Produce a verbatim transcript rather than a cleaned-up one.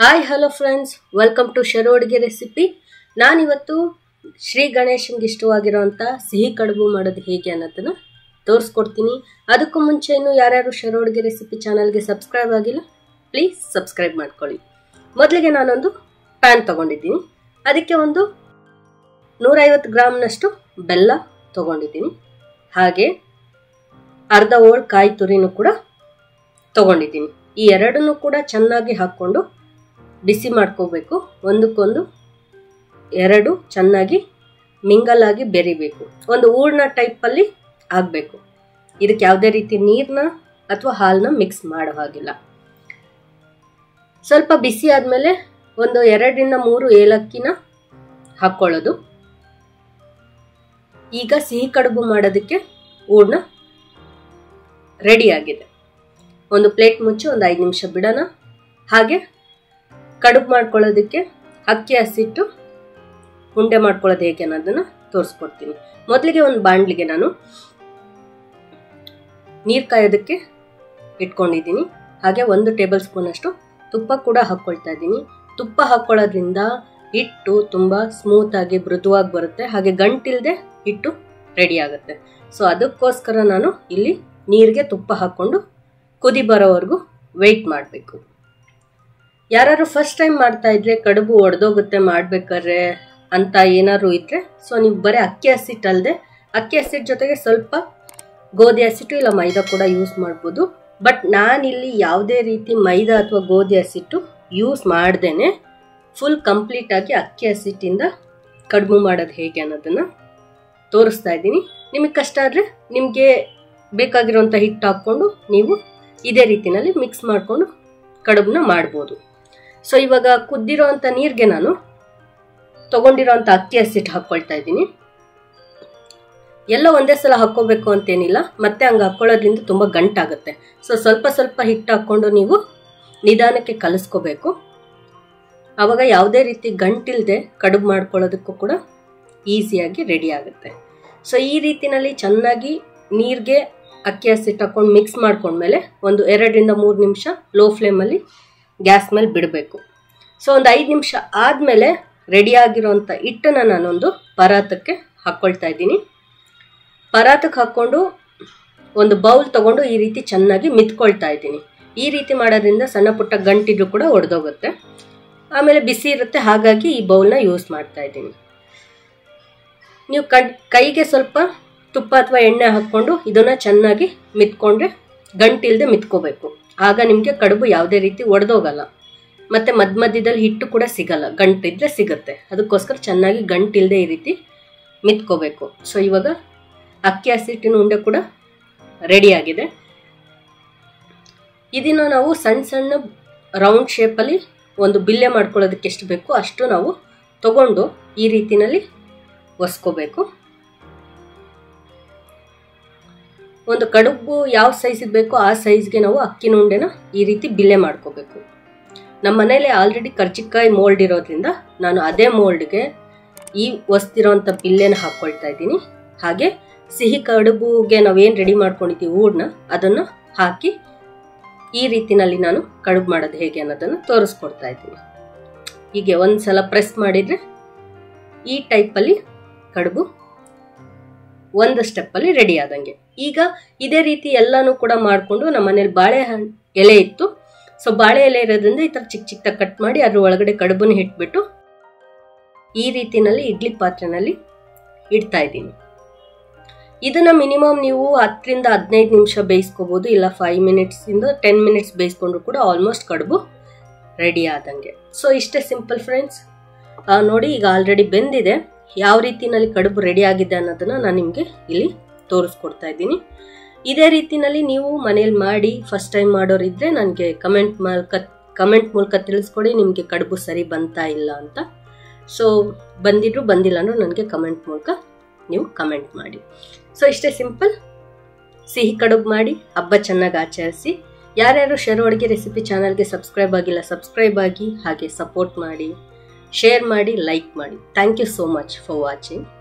Hi hello friends, welcome to Sharu ಅಡುಗೆ recipe. ನಾನಿವತ್ತು ಶ್ರೀ ಗಣೇಶನ್ಗೆ ಇಷ್ಟವಾಗಿರೋಂಥ ಸಿಹಿ ಕಡುಬು ಮಾಡೋದು ಹೇಗೆ ಅನ್ನೋದನ್ನು ತೋರಿಸ್ಕೊಡ್ತೀನಿ. ಅದಕ್ಕೂ ಮುಂಚೆ ಇನ್ನು ಯಾರ್ಯಾರು ಶರು ಅಡುಗೆ ರೆಸಿಪಿ ಚಾನಲ್ಗೆ ಸಬ್ಸ್ಕ್ರೈಬ್ ಆಗಿಲ್ಲ, ಪ್ಲೀಸ್ ಸಬ್ಸ್ಕ್ರೈಬ್ ಮಾಡ್ಕೊಳ್ಳಿ. ಮೊದಲಿಗೆ ನಾನೊಂದು ಪ್ಯಾನ್ ತೊಗೊಂಡಿದ್ದೀನಿ. ಅದಕ್ಕೆ ಒಂದು ನೂರೈವತ್ತು ಗ್ರಾಮ್ನಷ್ಟು ಬೆಲ್ಲ ತೊಗೊಂಡಿದ್ದೀನಿ. ಹಾಗೆ ಅರ್ಧ ಓಳ್ ಕಾಯಿ ತುರಿನೂ ಕೂಡ ತೊಗೊಂಡಿದ್ದೀನಿ. ಈ ಎರಡನ್ನೂ ಕೂಡ ಚೆನ್ನಾಗಿ ಹಾಕ್ಕೊಂಡು ಬಿಸಿ ಮಾಡ್ಕೋಬೇಕು. ಒಂದಕ್ಕೊಂದು ಎರಡು ಚೆನ್ನಾಗಿ ಮಿಂಗಲ್ ಆಗಿ ಬೆರಿಬೇಕು. ಒಂದು ಹೂರ್ಣ ಟೈಪಲ್ಲಿ ಆಗಬೇಕು. ಇದಕ್ಕೆ ಯಾವುದೇ ರೀತಿ ನೀರನ್ನ ಅಥವಾ ಹಾಲನ್ನ ಮಿಕ್ಸ್ ಮಾಡೋ ಹಾಗಿಲ್ಲ. ಸ್ವಲ್ಪ ಬಿಸಿ ಆದಮೇಲೆ ಒಂದು ಎರಡರಿಂದ ಮೂರು ಏಲಕ್ಕಿನ ಹಾಕ್ಕೊಳ್ಳೋದು. ಈಗ ಸಿಹಿ ಕಡುಬು ಮಾಡೋದಕ್ಕೆ ಹೂರ್ಣ ರೆಡಿಯಾಗಿದೆ. ಒಂದು ಪ್ಲೇಟ್ ಮುಚ್ಚಿ ಒಂದು ಐದು ನಿಮಿಷ ಬಿಡೋಣ. ಹಾಗೆ ಕಡುಬು ಮಾಡ್ಕೊಳ್ಳೋದಕ್ಕೆ ಅಕ್ಕಿ ಹಸಿಟ್ಟು ಉಂಡೆ ಮಾಡ್ಕೊಳ್ಳೋದು ಹೇಗೆ ಅನ್ನೋದನ್ನು ತೋರಿಸ್ಕೊಡ್ತೀನಿ. ಮೊದಲಿಗೆ ಒಂದು ಬಾಣಲಿಗೆ ನಾನು ನೀರು ಕಾಯೋದಕ್ಕೆ ಇಟ್ಕೊಂಡಿದ್ದೀನಿ. ಹಾಗೆ ಒಂದು ಟೇಬಲ್ ಸ್ಪೂನ್ ಅಷ್ಟು ತುಪ್ಪ ಕೂಡ ಹಾಕ್ಕೊಳ್ತಾ ಇದ್ದೀನಿ. ತುಪ್ಪ ಹಾಕ್ಕೊಳ್ಳೋದ್ರಿಂದ ಹಿಟ್ಟು ತುಂಬ ಸ್ಮೂತಾಗಿ ಮೃದುವಾಗಿ ಬರುತ್ತೆ. ಹಾಗೆ ಗಂಟಿಲ್ಲದೆ ಹಿಟ್ಟು ರೆಡಿ ಆಗುತ್ತೆ. ಸೊ ಅದಕ್ಕೋಸ್ಕರ ನಾನು ಇಲ್ಲಿ ನೀರಿಗೆ ತುಪ್ಪ ಹಾಕ್ಕೊಂಡು ಕುದಿ ಬರೋವರೆಗೂ ವೆಯ್ಟ್ ಮಾಡಬೇಕು. ಯಾರು ಫಸ್ಟ್ ಟೈಮ್ ಮಾಡ್ತಾ ಇದ್ರೆ ಕಡುಬು ಒಡೆದೋಗುತ್ತೆ ಮಾಡಬೇಕಾದ್ರೆ ಅಂತ ಏನಾದ್ರು ಇದ್ರೆ, ಸೊ ನೀವು ಬರೀ ಅಕ್ಕಿ ಹಸಿಟ್ಟು ಅಲ್ಲದೆ ಅಕ್ಕಿ ಹಸಿಟ್ಟು ಜೊತೆಗೆ ಸ್ವಲ್ಪ ಗೋಧಿ ಹಸಿಟ್ಟು ಇಲ್ಲ ಮೈದಾ ಕೂಡ ಯೂಸ್ ಮಾಡ್ಬೋದು. ಬಟ್ ನಾನಿಲ್ಲಿ ಯಾವುದೇ ರೀತಿ ಮೈದಾ ಅಥವಾ ಗೋಧಿ ಹಸಿಟ್ಟು ಯೂಸ್ ಮಾಡ್ದೇನೆ ಫುಲ್ ಕಂಪ್ಲೀಟಾಗಿ ಅಕ್ಕಿ ಹಸಿಟ್ಟಿಂದ ಕಡುಬು ಮಾಡೋದು ಹೇಗೆ ಅನ್ನೋದನ್ನು ತೋರಿಸ್ತಾ ಇದ್ದೀನಿ. ನಿಮಗೆ ಕಷ್ಟ ಆದರೆ ನಿಮಗೆ ಬೇಕಾಗಿರೋಂಥ ಹಿಟ್ಟು ಹಾಕ್ಕೊಂಡು ನೀವು ಇದೇ ರೀತಿಯಲ್ಲಿ ಮಿಕ್ಸ್ ಮಾಡಿಕೊಂಡು ಕಡುಬನ್ನ ಮಾಡ್ಬೋದು. ಸೊ ಇವಾಗ ಕುದ್ದಿರೋಂಥ ನೀರಿಗೆ ನಾನು ತೊಗೊಂಡಿರೋಂಥ ಅಕ್ಕಿ ಹಸಿಟ್ಟು ಹಾಕ್ಕೊಳ್ತಾ ಇದ್ದೀನಿ. ಎಲ್ಲ ಒಂದೇ ಸಲ ಹಾಕ್ಕೋಬೇಕು ಅಂತೇನಿಲ್ಲ, ಮತ್ತೆ ಹಂಗೆ ಹಾಕ್ಕೊಳ್ಳೋದ್ರಿಂದ ತುಂಬ ಗಂಟಾಗುತ್ತೆ. ಸೊ ಸ್ವಲ್ಪ ಸ್ವಲ್ಪ ಹಿಟ್ಟು ಹಾಕ್ಕೊಂಡು ನೀವು ನಿಧಾನಕ್ಕೆ ಕಲಿಸ್ಕೋಬೇಕು. ಆವಾಗ ಯಾವುದೇ ರೀತಿ ಗಂಟಿಲ್ಲದೆ ಕಡುಬು ಮಾಡ್ಕೊಳ್ಳೋದಕ್ಕೂ ಕೂಡ ಈಸಿಯಾಗಿ ರೆಡಿ ಆಗುತ್ತೆ. ಸೊ ಈ ರೀತಿಯಲ್ಲಿ ಚೆನ್ನಾಗಿ ನೀರಿಗೆ ಅಕ್ಕಿ ಹಸಿಟ್ಟು ಹಾಕ್ಕೊಂಡು ಮಿಕ್ಸ್ ಮಾಡ್ಕೊಂಡ್ಮೇಲೆ ಒಂದು ಎರಡರಿಂದ ಮೂರು ನಿಮಿಷ ಲೋ ಫ್ಲೇಮಲ್ಲಿ ಗ್ಯಾಸ್ ಮೇಲೆ ಬಿಡಬೇಕು. ಸೊ ಒಂದು ಐದು ನಿಮಿಷ ಆದಮೇಲೆ ರೆಡಿಯಾಗಿರೋಂಥ ಹಿಟ್ಟನ್ನು ನಾನೊಂದು ಪರಾತಕ್ಕೆ ಹಾಕ್ಕೊಳ್ತಾ ಇದ್ದೀನಿ. ಪರಾತಕ್ಕೆ ಹಾಕ್ಕೊಂಡು ಒಂದು ಬೌಲ್ ತೊಗೊಂಡು ಈ ರೀತಿ ಚೆನ್ನಾಗಿ ಮಿತ್ಕೊಳ್ತಾ ಇದ್ದೀನಿ. ಈ ರೀತಿ ಮಾಡೋದ್ರಿಂದ ಸಣ್ಣ ಪುಟ್ಟ ಗಂಟಿದ್ರು ಕೂಡ ಒಡೆದೋಗುತ್ತೆ. ಆಮೇಲೆ ಬಿಸಿ ಇರುತ್ತೆ, ಹಾಗಾಗಿ ಈ ಬೌಲ್ನ ಯೂಸ್ ಮಾಡ್ತಾ ಇದ್ದೀನಿ. ನೀವು ಕೈಗೆ ಸ್ವಲ್ಪ ತುಪ್ಪ ಅಥವಾ ಎಣ್ಣೆ ಹಾಕ್ಕೊಂಡು ಇದನ್ನು ಚೆನ್ನಾಗಿ ಮಿತ್ಕೊಂಡ್ರೆ ಗಂಟಿಲ್ಲದೆ ಮಿತ್ಕೋಬೇಕು. ಆಗ ನಿಮಗೆ ಕಡುಬು ಯಾವುದೇ ರೀತಿ ಒಡೆದೋಗಲ್ಲ. ಮತ್ತು ಮಧ್ಯ ಮಧ್ಯದಲ್ಲಿ ಹಿಟ್ಟು ಕೂಡ ಸಿಗಲ್ಲ, ಗಂಟಿದ್ರೆ ಸಿಗುತ್ತೆ. ಅದಕ್ಕೋಸ್ಕರ ಚೆನ್ನಾಗಿ ಗಂಟಿಲ್ಲದೆ ಈ ರೀತಿ ಮಿತ್ಕೋಬೇಕು. ಸೊ ಇವಾಗ ಅಕ್ಕಿ ಹಸಿಟ್ಟಿನ ಉಂಡೆ ಕೂಡ ರೆಡಿಯಾಗಿದೆ. ಇದನ್ನು ನಾವು ಸಣ್ಣ ಸಣ್ಣ ರೌಂಡ್ ಶೇಪಲ್ಲಿ ಒಂದು ಬಿಲ್ಲೆ ಮಾಡ್ಕೊಳ್ಳೋದಕ್ಕೆ ಎಷ್ಟು ಬೇಕೋ ಅಷ್ಟು ನಾವು ತಗೊಂಡು ಈ ರೀತಿಯಲ್ಲಿ ಒಸ್ಕೋಬೇಕು. ಒಂದು ಕಡುಬು ಯಾವ ಸೈಜಿಗೆ ಬೇಕೋ ಆ ಸೈಜ್ಗೆ ನಾವು ಅಕ್ಕಿನ ಉಂಡೆನ ಈ ರೀತಿ ಬಿಲ್ಲೆ ಮಾಡ್ಕೋಬೇಕು. ನಮ್ಮ ಮನೇಲಿ ಆಲ್ರೆಡಿ ಕರ್ಜಿಕಾಯಿ ಮೋಲ್ಡ್ ಇರೋದ್ರಿಂದ ನಾನು ಅದೇ ಮೋಲ್ಡ್ಗೆ ಈ ಒಸ್ತಿರೋಂಥ ಬಿಲ್ಲೆನ ಹಾಕ್ಕೊಳ್ತಾ ಇದ್ದೀನಿ. ಹಾಗೆ ಸಿಹಿ ಕಡುಬುಗೆ ನಾವೇನು ರೆಡಿ ಮಾಡ್ಕೊಂಡಿದ್ದೀವಿ ಹೂರ್ಣ, ಅದನ್ನು ಹಾಕಿ ಈ ರೀತಿನಲ್ಲಿ ನಾನು ಕಡುಬು ಮಾಡೋದು ಹೇಗೆ ಅನ್ನೋದನ್ನು ತೋರಿಸ್ಕೊಡ್ತಾ ಇದ್ದೀನಿ. ಹೀಗೆ ಒಂದು ಸಲ ಪ್ರೆಸ್ ಮಾಡಿದರೆ ಈ ಟೈಪಲ್ಲಿ ಕಡುಬು ಒಂದು ಸ್ಟೆಪ್ಪಲ್ಲಿ ರೆಡಿ ಆದಂಗೆ. ಈಗ ಇದೇ ರೀತಿ ಎಲ್ಲನೂ ಕೂಡ ಮಾಡಿಕೊಂಡು ನಮ್ಮ ಮನೇಲಿ ಬಾಳೆಹಣ್ಣು ಎಲೆ ಇತ್ತು. ಸೊ ಬಾಳೆ ಎಲೆ ಇರೋದ್ರಿಂದ ಈ ಥರ ಚಿಕ್ಕ ಚಿಕ್ಕದಾಗಿ ಕಟ್ ಮಾಡಿ ಅದ್ರ ಒಳಗಡೆ ಕಡುಬನ್ನು ಇಟ್ಬಿಟ್ಟು ಈ ರೀತಿನಲ್ಲಿ ಇಡ್ಲಿ ಪಾತ್ರೆನಲ್ಲಿ ಇಡ್ತಾ ಇದ್ದೀನಿ. ಇದನ್ನು ಮಿನಿಮಮ್ ನೀವು ಹತ್ತರಿಂದ ಹದಿನೈದು ನಿಮಿಷ ಬೇಯಿಸ್ಕೋಬೋದು, ಇಲ್ಲ ಫೈವ್ ಮಿನಿಟ್ಸಿಂದ ಟೆನ್ ಮಿನಿಟ್ಸ್ ಬೇಯಿಸ್ಕೊಂಡ್ರು ಕೂಡ ಆಲ್ಮೋಸ್ಟ್ ಕಡುಬು ರೆಡಿ ಆದಂಗೆ. ಸೊ ಇಷ್ಟೇ ಸಿಂಪಲ್ ಫ್ರೆಂಡ್ಸ್. ನೋಡಿ ಈಗ ಆಲ್ರೆಡಿ ಬೆಂದಿದೆ. ಯಾವ ರೀತಿಯಲ್ಲಿ ಕಡುಬು ರೆಡಿ ಆಗಿದೆ ಅನ್ನೋದನ್ನು ನಾನು ನಿಮಗೆ ಇಲ್ಲಿ ತೋರಿಸ್ಕೊಡ್ತಾ ಇದ್ದೀನಿ. ಇದೇ ರೀತಿಯಲ್ಲಿ ನೀವು ಮನೇಲಿ ಮಾಡಿ ಫಸ್ಟ್ ಟೈಮ್ ಮಾಡೋರಿದ್ರೆ ನನಗೆ ಕಮೆಂಟ್ ಮೂಲಕ ಕಮೆಂಟ್ ಮೂಲಕ ತಿಳಿಸ್ಕೊಡಿ ನಿಮಗೆ ಕಡುಬು ಸರಿ ಬಂತಾ ಇಲ್ಲ ಅಂತ. ಸೊ ಬಂದಿದ್ರು ಬಂದಿಲ್ಲ ಅಂದರೂ ನನಗೆ ಕಮೆಂಟ್ ಮೂಲಕ ನೀವು ಕಮೆಂಟ್ ಮಾಡಿ. ಸೊ ಇಷ್ಟೇ ಸಿಂಪಲ್. ಸಿಹಿ ಕಡುಬು ಮಾಡಿ ಹಬ್ಬ ಚೆನ್ನಾಗಿ ಆಚರಿಸಿ. ಯಾರ್ಯಾರು ಶರು ಅಡುಗೆ ರೆಸಿಪಿ ಚಾನಲ್ಗೆ ಸಬ್ಸ್ಕ್ರೈಬ್ ಆಗಿಲ್ಲ ಸಬ್ಸ್ಕ್ರೈಬ್ ಆಗಿ, ಹಾಗೆ ಸಪೋರ್ಟ್ ಮಾಡಿ, ಶೇರ್ ಮಾಡಿ, ಲೈಕ್ ಮಾಡಿ. Thank you so much for watching.